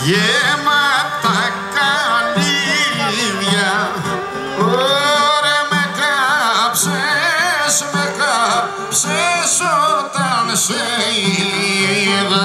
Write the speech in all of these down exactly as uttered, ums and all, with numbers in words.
γεμάτα καλύβια. Ωραία με κάψες, με κάψες όταν σε είδα.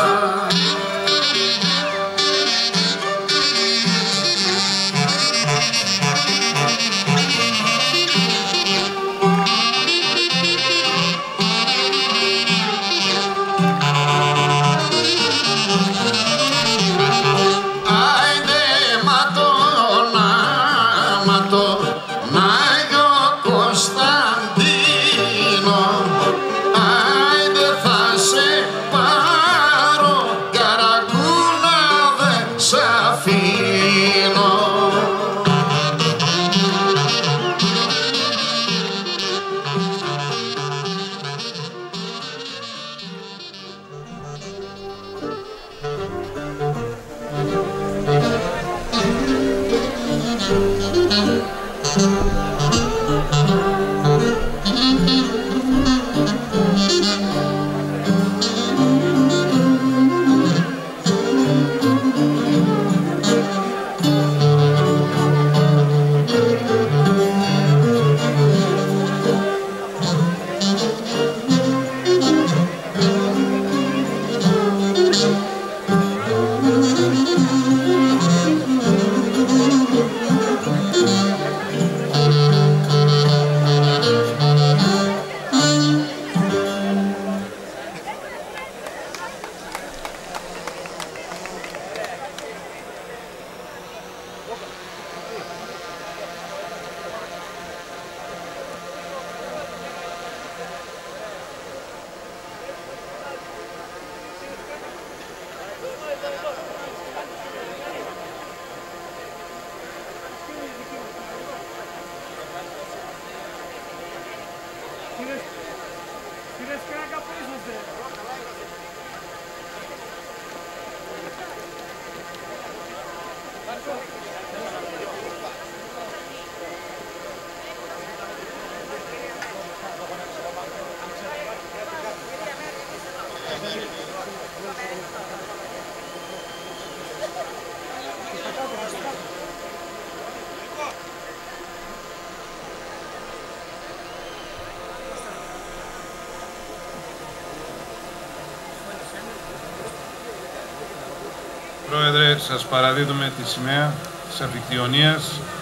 Πρόεδρε, σας παραδίδουμε τη σημαία της Αμφικτιονίας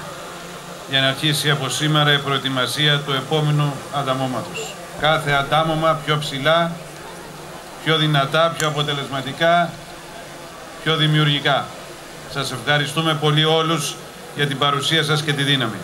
για να αρχίσει από σήμερα η προετοιμασία του επόμενου ανταμώματος. Κάθε αντάμωμα πιο ψηλά, πιο δυνατά, πιο αποτελεσματικά, πιο δημιουργικά. Σας ευχαριστούμε πολύ όλους για την παρουσία σας και τη δύναμη.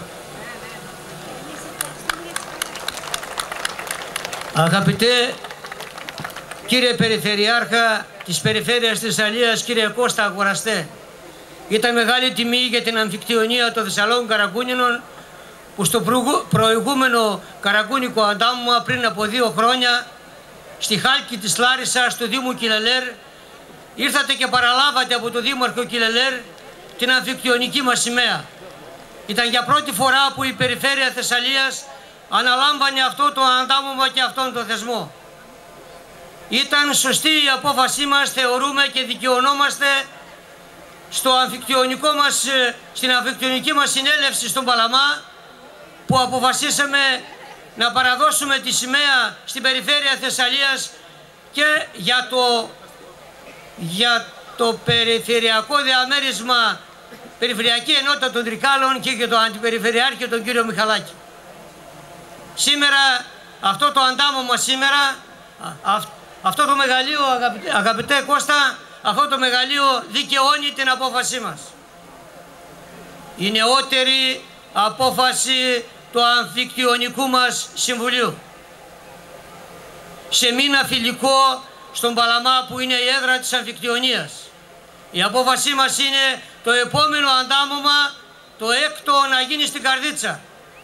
Αγαπητέ κύριε Περιφερειάρχα της Περιφέρειας Θεσσαλίας, κύριε Κώστα Αγοραστέ, ήταν μεγάλη τιμή για την Αμφικτιονία των Θεσσαλών Καρακούνινων που στο προηγούμενο καρακούνικο αντάμωμα πριν από δύο χρόνια στη Χάλκη της Λάρισσας του Δήμου Κιλελέρ ήρθατε και παραλάβατε από τον Δήμαρχο Κιλελέρ την αμφικτιονική μας σημαία. Ήταν για πρώτη φορά που η Περιφέρεια Θεσσαλίας αναλάμβανε αυτό το αντάμωμα και αυτόν τον θεσμό. Ήταν σωστή η απόφασή μας, θεωρούμε, και δικαιωνόμαστε στο αμφικτιονικό μας, στην αμφικτιονική μας συνέλευση στον Παλαμά, που αποφασίσαμε να παραδώσουμε τη σημαία στην Περιφέρεια Θεσσαλίας και για το, για το περιφερειακό διαμέρισμα, Περιφερειακή Ενότητα των Τρικάλων και για το Αντιπεριφερειάρχη τον κύριο Μιχαλάκη. Σήμερα, αυτό το αντάμωμα σήμερα, αυ, αυτό το μεγαλείο, αγαπητέ, αγαπητέ Κώστα, αυτό το μεγαλείο δικαιώνει την απόφασή μας. Η νεότερη απόφαση του αμφικτιονικού μας Συμβουλίου. Σε μήνα φιλικό στον Παλαμά που είναι η έδρα της αμφικτιονίας. Η απόφασή μας είναι το επόμενο αντάμωμα, το έκτο, να γίνει στην Καρδίτσα.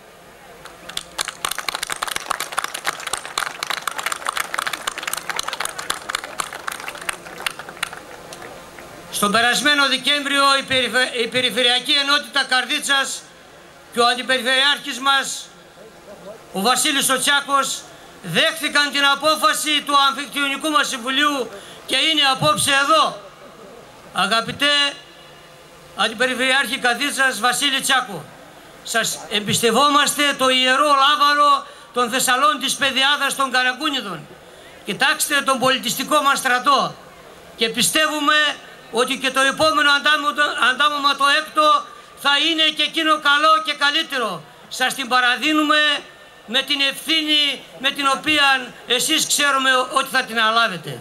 Στον περασμένο Δεκέμβριο η, Περιφε... η Περιφερειακή Ενότητα Καρδίτσας και ο Αντιπεριφερειάρχης μας, ο Βασίλης ο Τσάκος, δέχθηκαν την απόφαση του Αμφικτιονικού μας Συμβουλίου και είναι απόψε εδώ. Αγαπητέ Αντιπεριφερειάρχη Καρδίτσας Βασίλη Τσάκο, σας εμπιστευόμαστε το ιερό λάβαρο των Θεσσαλών της Παιδιάδας των Καραγκούνιδων. Κοιτάξτε τον πολιτιστικό μας στρατό και πιστεύουμε ότι και το επόμενο αντάμωμα, το έκτο, θα είναι και εκείνο καλό και καλύτερο. Σας την παραδίνουμε με την ευθύνη με την οποία εσείς ξέρουμε ότι θα την αναλάβετε.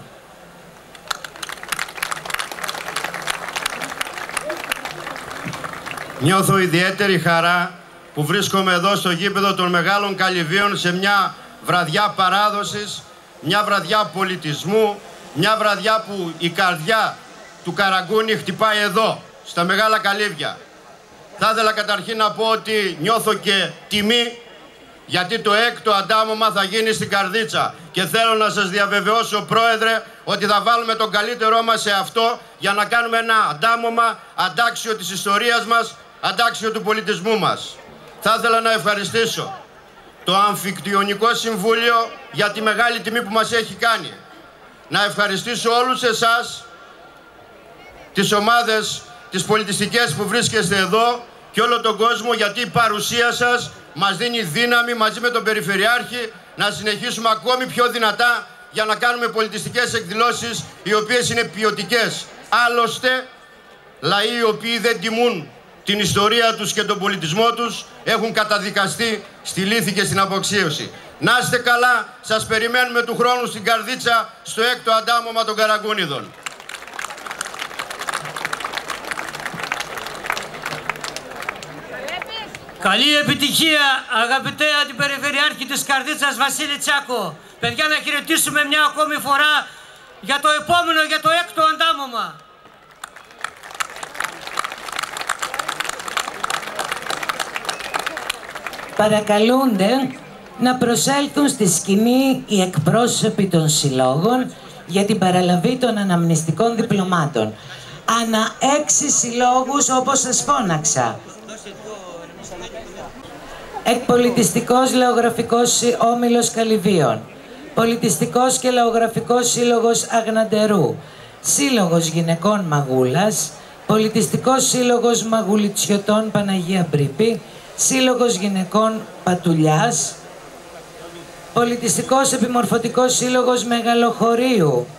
Νιώθω ιδιαίτερη χαρά που βρίσκομαι εδώ στο γήπεδο των Μεγάλων Καλυβίων σε μια βραδιά παράδοσης, μια βραδιά πολιτισμού, μια βραδιά που η καρδιά του Καραγκούνη χτυπάει εδώ, στα Μεγάλα Καλύβια. Θα ήθελα καταρχήν να πω ότι νιώθω και τιμή γιατί το έκτο αντάμωμα θα γίνει στην Καρδίτσα και θέλω να σας διαβεβαιώσω, Πρόεδρε, ότι θα βάλουμε τον καλύτερό μας σε αυτό για να κάνουμε ένα αντάμωμα αντάξιο της ιστορίας μας, αντάξιο του πολιτισμού μας. Θα ήθελα να ευχαριστήσω το Αμφικτιονικό Συμβούλιο για τη μεγάλη τιμή που μας έχει κάνει. Να ευχαριστήσω όλους εσάς, τις ομάδες, τις πολιτιστικές που βρίσκεστε εδώ και όλο τον κόσμο, γιατί η παρουσία σας μας δίνει δύναμη μαζί με τον Περιφερειάρχη να συνεχίσουμε ακόμη πιο δυνατά για να κάνουμε πολιτιστικές εκδηλώσεις οι οποίες είναι ποιοτικές. Άλλωστε, λαοί οι οποίοι δεν τιμούν την ιστορία τους και τον πολιτισμό τους έχουν καταδικαστεί στη λύθη και στην αποξίωση. Να είστε καλά, σας περιμένουμε του χρόνου στην Καρδίτσα στο έκτο αντάμωμα των Καραγκούνιδων. Καλή επιτυχία, αγαπητέ Αντιπεριφερειάρχη της Καρδίτσας Βασίλη Τσάκο. Παιδιά, να χαιρετήσουμε μια ακόμη φορά για το επόμενο, για το έκτο αντάμωμα. Παρακαλούνται να προσέλθουν στη σκηνή οι εκπρόσωποι των συλλόγων για την παραλαβή των αναμνηστικών διπλωμάτων. Ανά έξι συλλόγους, όπως σας φώναξα. Εκπολιτιστικός Λεωγραφικός Όμιλος Καλυβίων, Πολιτιστικός και Λεωγραφικός Σύλλογος Αγναντερού, Σύλλογος Γυναικών Μαγούλας, Πολιτιστικός Σύλλογος Μαγουλιτσιωτών Παναγία Μπρίπη, Σύλλογος Γυναικών Πατουλιάς, Πολιτιστικός Επιμορφωτικός Σύλλογος Μεγαλοχωρίου.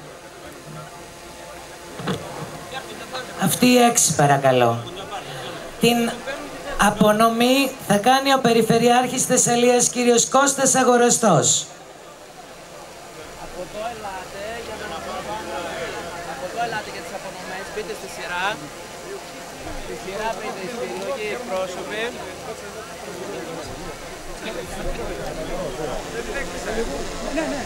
Αυτοί οι έξι, παρακαλώ. Την απονομή θα κάνει ο Περιφερειάρχης Θεσσαλίας, κύριος Κώστας Αγοραστός. Από εδώ ελάτε για να από εδώ ελάτε για τις απονομές, μπείτε στη σειρά. Στη σειρά μπείτε οι σύλλογοι, οι πρόσωποι. Ναι, ναι.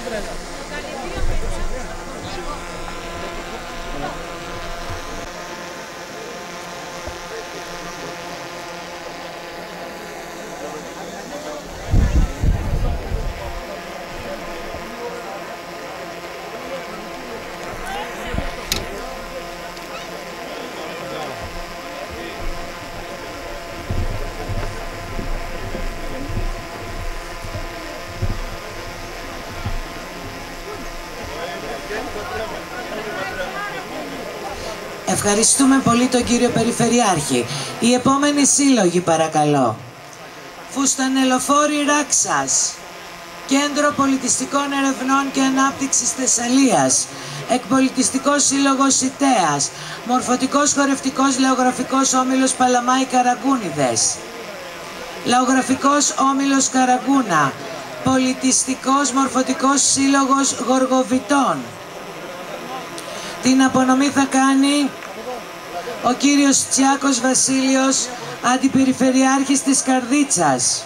Ευχαριστούμε πολύ τον κύριο Περιφερειάρχη. Οι επόμενοι σύλλογοι, παρακαλώ. Φουστανελοφόρη Ράξας, Κέντρο Πολιτιστικών Ερευνών και Ανάπτυξης Θεσσαλίας, Εκπολιτιστικός Σύλλογος Ιτέας, Μορφωτικός Χορευτικός Λεωγραφικός Όμιλος Παλαμάη Καραγκούνιδες, Λεωγραφικός Όμιλος Καραγκούνα, Πολιτιστικός Μορφωτικός Σύλλογος Γοργοβιτών. Την απονομή θα κάνει ο κύριος Τσιάκος Βασίλειος, Αντιπεριφερειάρχης της Καρδίτσας.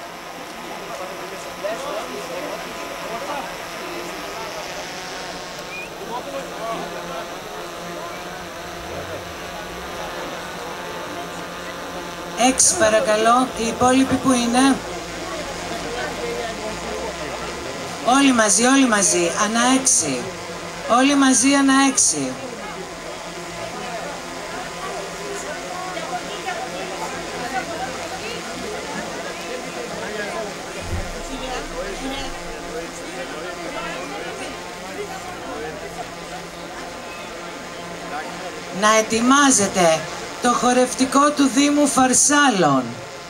Έξι, παρακαλώ. Οι υπόλοιποι που είναι? Όλοι μαζί, όλοι μαζί. Ανά έξι. Όλοι μαζί ανά έξι. να ετοιμάζεται το χορευτικό του Δήμου Φαρσάλων,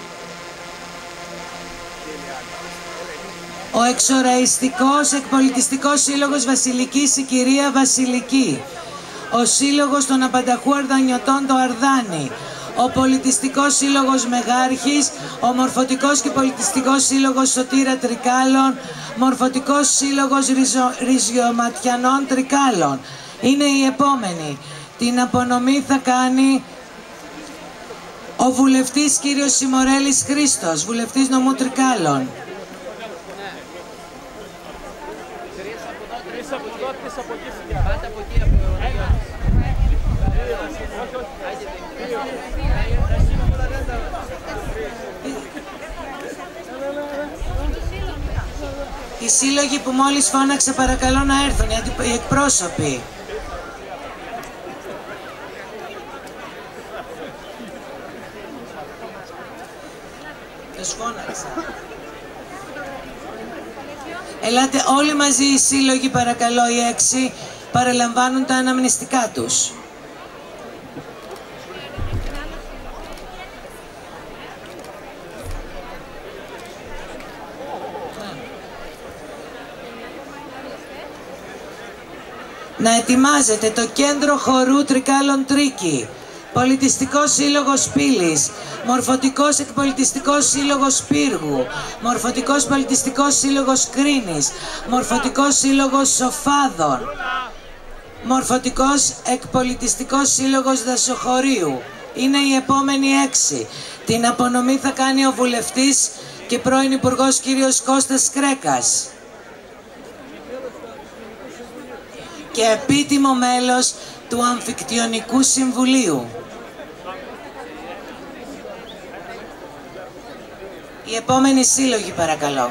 ο εξοραϊστικός εκπολιτιστικός σύλλογος Βασιλικής η κυρία Βασιλική, ο σύλλογος των Απανταχού Αρδανιωτών το Αρδάνη, ο πολιτιστικός σύλλογος Μεγάρχης, ο μορφωτικός και πολιτιστικός σύλλογος Σωτήρα Τρικάλων, μορφωτικός σύλλογος Ριζο... Ριζιωματιανών Τρικάλων. Είναι η επόμενη. Την απονομή θα κάνει ο βουλευτής κύριος Σιμορέλης Χρήστος, βουλευτής νομού Τρικάλων. Οι σύλλογοι που μόλις φώναξε παρακαλώ να έρθουν, οι εκπρόσωποι. Τους φώναξα. Ελάτε όλοι μαζί οι σύλλογοι παρακαλώ, οι έξι παραλαμβάνουν τα αναμνηστικά τους. Να ετοιμάζεται το Κέντρο Χορού Τρικάλων Τρίκη, Πολιτιστικός Σύλλογος Πύλης, Μορφωτικός Εκπολιτιστικός Σύλλογος Πύργου, Μορφωτικός Πολιτιστικός Σύλλογος Κρίνης, Μορφωτικός Σύλλογος Σοφάδων, Μορφωτικός Εκπολιτιστικός Σύλλογος Δασοχωρίου. Είναι οι επόμενοι έξι. Την απονομή θα κάνει ο βουλευτής και πρώην Υπουργός κύριος Κώστας Κρέκας και επίτιμο μέλος του Αμφικτιονικού Συμβουλίου. Οι επόμενοι σύλλογοι παρακαλώ.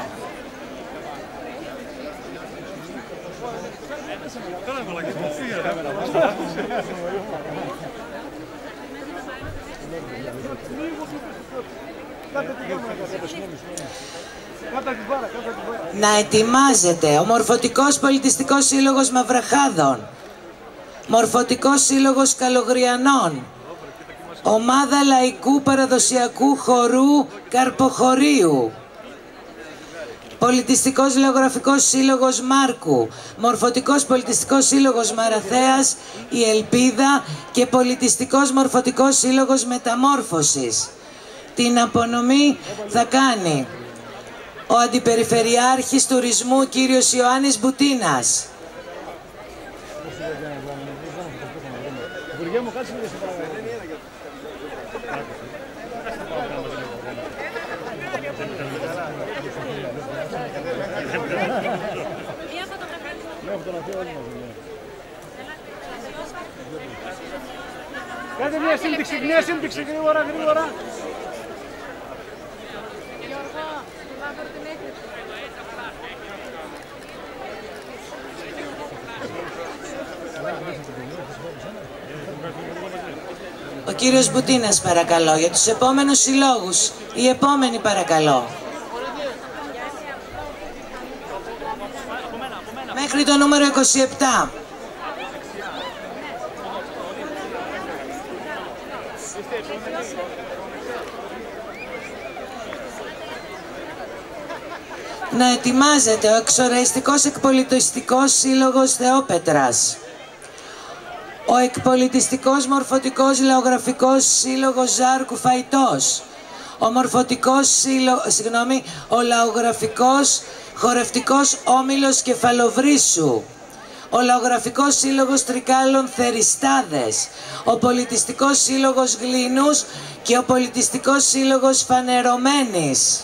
Να ετοιμάζεται ο Μορφωτικός Πολιτιστικός Σύλλογος Μαυραχάδων, Μορφωτικός Σύλλογος Καλογριανών, Ομάδα Λαϊκού Παραδοσιακού Χορού Καρποχωρίου, Πολιτιστικός Λεωγραφικός Σύλλογος Μάρκου, Μορφωτικός Πολιτιστικός Σύλλογος Μαραθέας η Ελπίδα και Πολιτιστικός Μορφωτικός Σύλλογος Μεταμόρφωσης. Την απονομή θα κάνει ο Αντιπεριφερειάρχης Τουρισμού κύριος Ιωάννης Μπουτίνας. Κάντε μια σύνδεξη, μια σύνδεξη, γρήγορα, γρήγορα. Ο κύριος Μπουτίνας παρακαλώ, για τους επόμενους συλλόγους. Οι επόμενοι παρακαλώ. Μέχρι το νούμερο είκοσι επτά. Να ετοιμάζεται ο Εξοραϊστικός Εκπολιτιστικός Σύλλογος Θεόπετρας, ο Εκπολιτιστικός Μορφωτικός Λεωγραφικός Σύλλογος Ζάρκου Φαϊτός, ο Μορφωτικός Σύλλο... συγγνώμη, ο Λαογραφικός Χορευτικός Όμιλος Κεφαλοβρίσου, ο Λαογραφικός Σύλλογος Τρικάλων Θεριστάδες, ο Πολιτιστικός Σύλλογος Γλίνους και ο Πολιτιστικός Σύλλογος Φανερωμένης.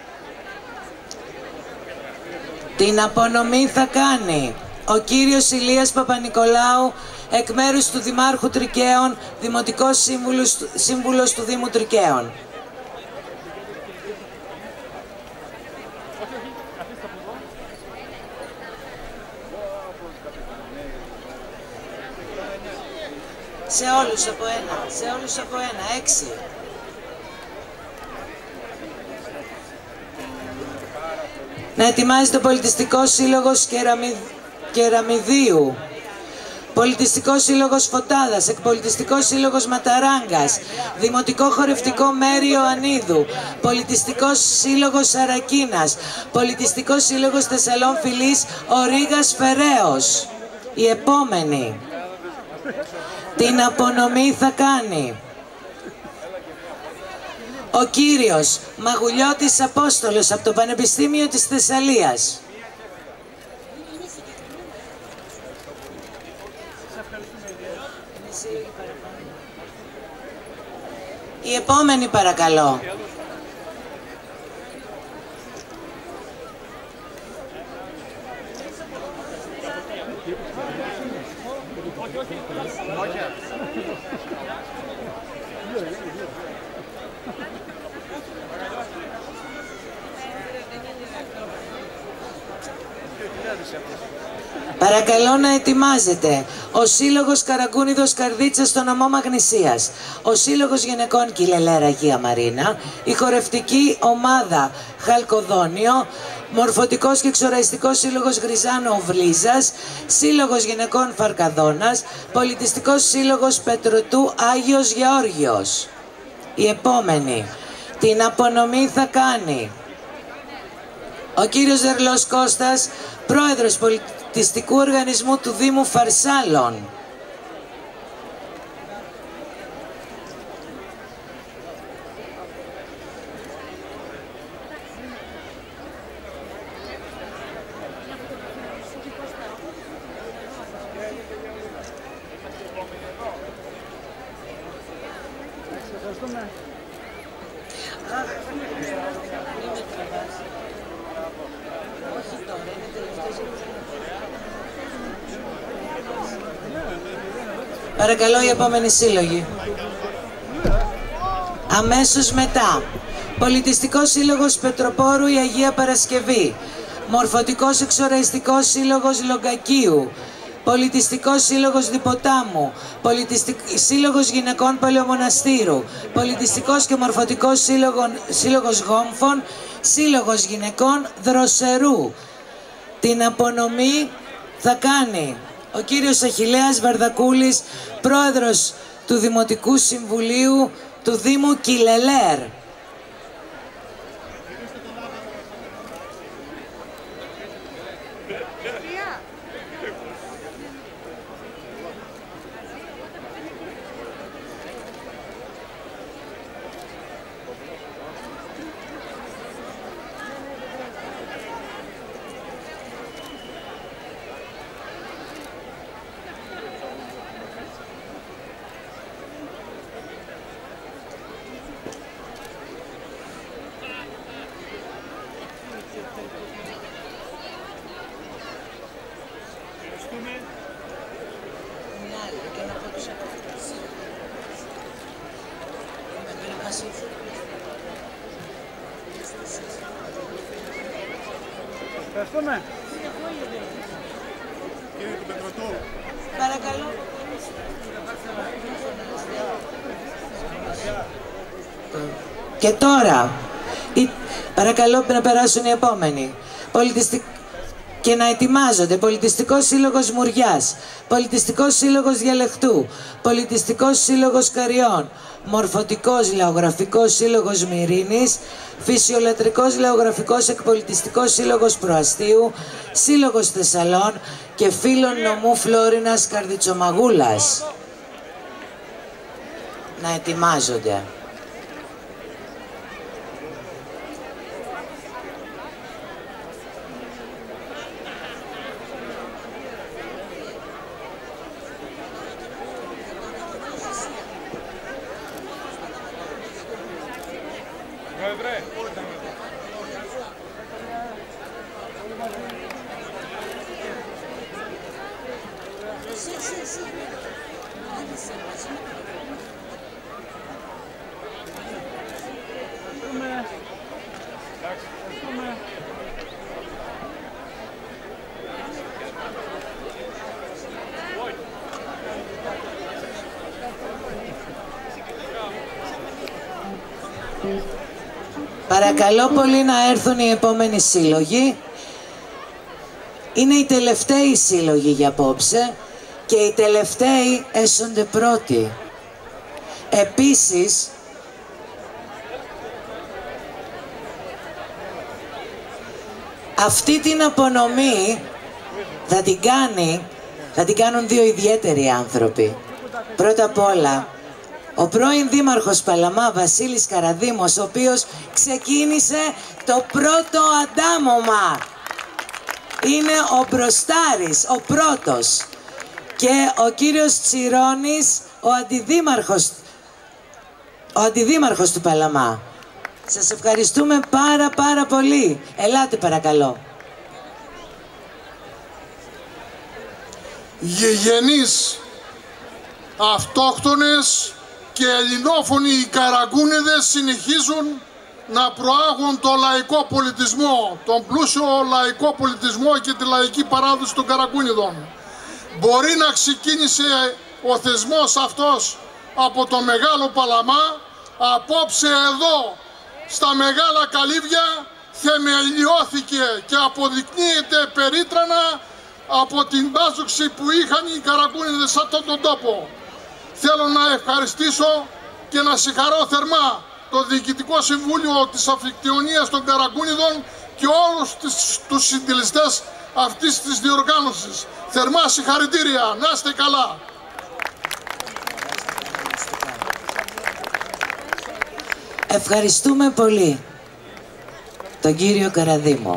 Την απονομή θα κάνει ο κύριος Ηλίας Παπανικολάου, εκ μέρους του Δημάρχου Τρικαίων, Δημοτικός Σύμβουλος, Σύμβουλος του Δήμου Τρικαίων. Σε όλους από ένα, σε όλους από ένα, έξι. Να ετοιμάζει το Πολιτιστικό Σύλλογος Κεραμι... Κεραμιδίου, Πολιτιστικός Σύλλογος Φωτάδας, Εκπολιτιστικός Σύλλογος Ματαράγκας, Δημοτικό Χορευτικό Μέρη Ιωαννίδου, Πολιτιστικός Σύλλογος Σαρακίνας, Πολιτιστικός Σύλλογος Θεσσαλών Φυλής ο Ρήγας Φεραίος. Η επόμενη. Την απονομή θα κάνει ο κύριος Μαγουλιώτης Απόστολος από το Πανεπιστήμιο της Θεσσαλίας. Η επόμενη παρακαλώ. Παρακαλώ να ετοιμάζετε ο Σύλλογος Καραγκούνιδος Καρδίτσας στο νομό Μαγνησίας, ο Σύλλογος Γυναικών Κιλελέρα Αγία Μαρίνα, η χορευτική ομάδα Χαλκοδόνιο, Μορφωτικός και Εξοραϊστικός Σύλλογος Γριζάνο Οβλίζας, Σύλλογος Γυναικών Φαρκαδόνας, Πολιτιστικός Σύλλογος Πετρωτού Άγιος Γεώργιος. Η επόμενη. Την απονομή θα κάνει ο κύριος Δερλός Κώστας, πρόεδρος Πολιτιστικού Οργανισμού του Δήμου Φαρσάλων. Παρακαλώ οι επόμενοι σύλλογοι. Αμέσως μετά. Πολιτιστικός Σύλλογος Πετροπόρου η Αγία Παρασκευή. Μορφωτικός Εξοραϊστικός Σύλλογος Λογκακίου. Πολιτιστικός Σύλλογος Διποτάμου. Πολιτιστικ... Σύλλογος Γυναικών Παλαιομοναστήρου. Πολιτιστικός και Μορφωτικός Σύλλογος, Σύλλογος Γόμφων. Σύλλογος Γυναικών Δροσερού. Την απονομή θα κάνει ο κύριος Αχιλλέας Βαρδακούλης, πρόεδρος του Δημοτικού Συμβουλίου του Δήμου Κιλελέρ. Ευχαριστούμε. Παρακαλώ. Και τώρα, η... παρακαλώ να περάσουν οι επόμενοι. Πολιτιστικ... Και να ετοιμάζονται Πολιτιστικός Σύλλογος Μουριάς, Πολιτιστικός Σύλλογος Διαλεχτού, Πολιτιστικός Σύλλογος Καριών, Μορφωτικός Λαογραφικός Σύλλογος Μυρίνης, Φυσιολατρικός Λαογραφικός Εκπολιτιστικός Σύλλογος Προαστίου, Σύλλογος Θεσσαλών και Φίλων Νομού Φλόρινας Καρδιτσομαγούλας. Να ετοιμάζονται. Παρακαλώ πολύ να έρθουν οι επόμενοι σύλλογοι. Είναι οι τελευταίοι σύλλογοι για απόψε και οι τελευταίοι έσονται πρώτοι. Επίσης, αυτή την απονομή θα την κάνει, θα την κάνουν δύο ιδιαίτεροι άνθρωποι. Πρώτα απ' όλα, ο πρώην δήμαρχος Παλαμά, Βασίλης Καραδήμος, ο οποίος ξεκίνησε το πρώτο αντάμωμα. Είναι ο μπροστάρης, ο πρώτος. Και ο κύριος Τσιρώνης, ο αντιδήμαρχος, ο αντιδήμαρχος του Παλαμά. Σας ευχαριστούμε πάρα πάρα πολύ. Ελάτε παρακαλώ. Γηγενείς, αυτόχθονες και ελληνόφωνοι οι Καραγκούνιδες συνεχίζουν να προάγουν το λαϊκό πολιτισμό, τον πλούσιο λαϊκό πολιτισμό και τη λαϊκή παράδοση των Καραγκούνιδων. Μπορεί να ξεκίνησε ο θεσμός αυτός από το Μεγάλο Παλαμά, απόψε εδώ στα Μεγάλα Καλύβια θεμελιώθηκε και αποδεικνύεται περίτρανα από την πάσοξη που είχαν οι Καραγκούνιδες σε αυτόν τον τόπο. Θέλω να ευχαριστήσω και να συγχαρώ θερμά το Διοικητικό Συμβούλιο της Αμφικτιονίας των Καραγκούνιδων και όλους τους συντελεστές αυτής της διοργάνωσης. Θερμά συγχαρητήρια, να είστε καλά. Ευχαριστούμε πολύ τον κύριο Καραδήμο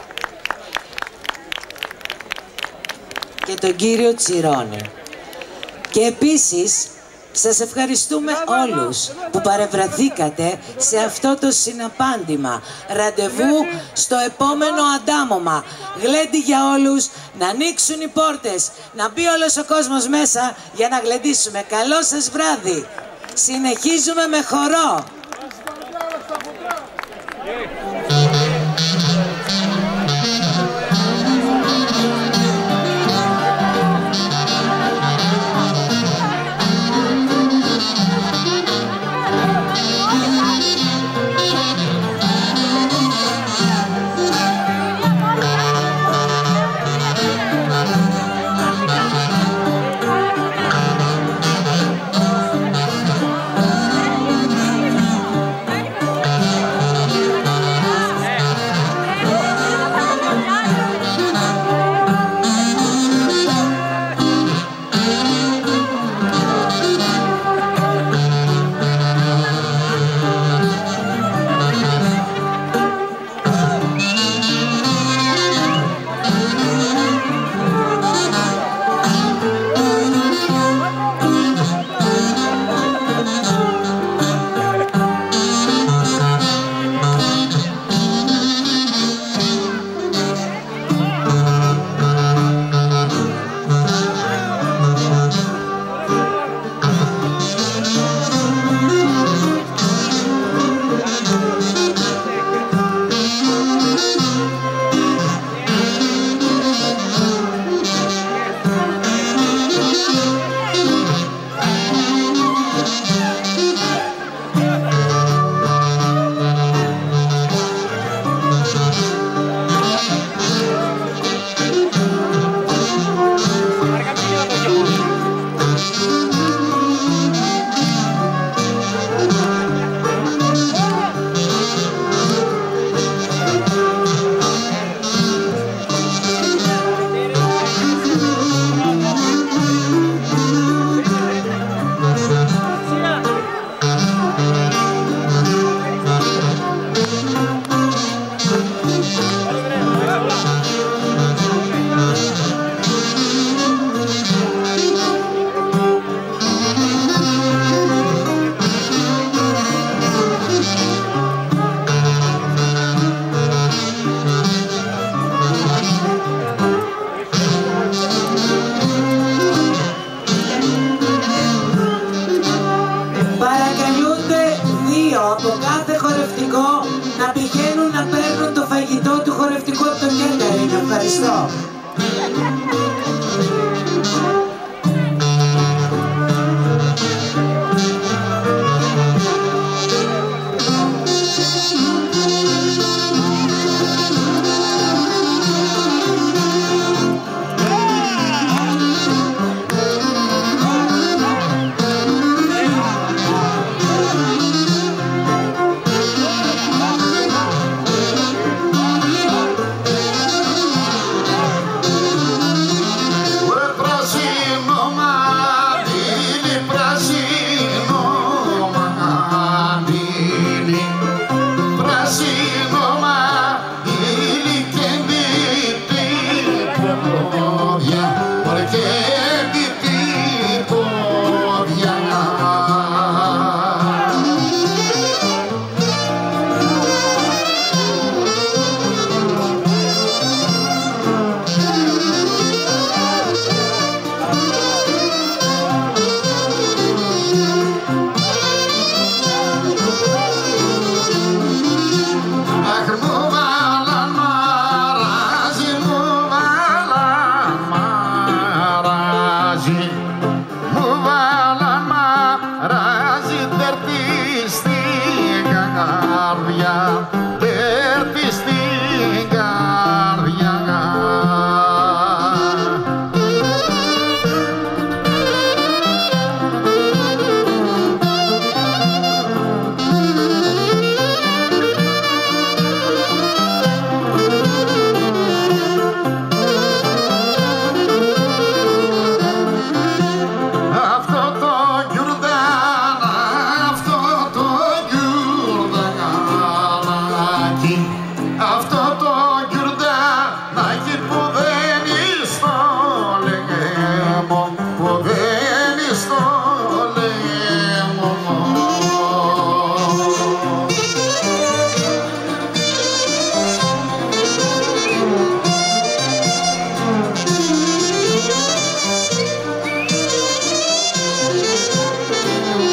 και τον κύριο Τσιρώνη. Και επίσης σας ευχαριστούμε όλους που παρευρεθήκατε σε αυτό το συναπάντημα. Ραντεβού στο επόμενο αντάμωμα. Γλέντι για όλους, να ανοίξουν οι πόρτες, να μπει όλος ο κόσμος μέσα για να γλεντήσουμε. Καλό σας βράδυ. Συνεχίζουμε με χορό.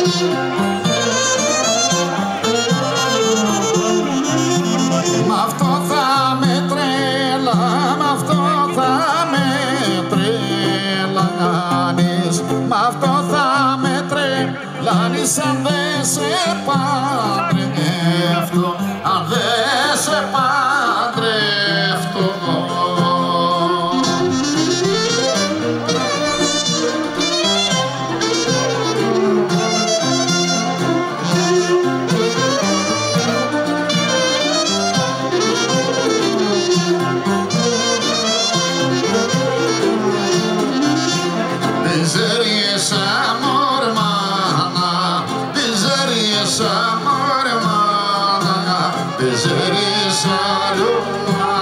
Μ' αυτό θα με τρέλα, μ' αυτό θα με τρελάνεις, μ' αυτό θα με τρελάνεις αν δεν σε παντρευτώ, αν δεν σε παντρευτώ. Miseries amor mana, miseries amor mana, miseries amor mana.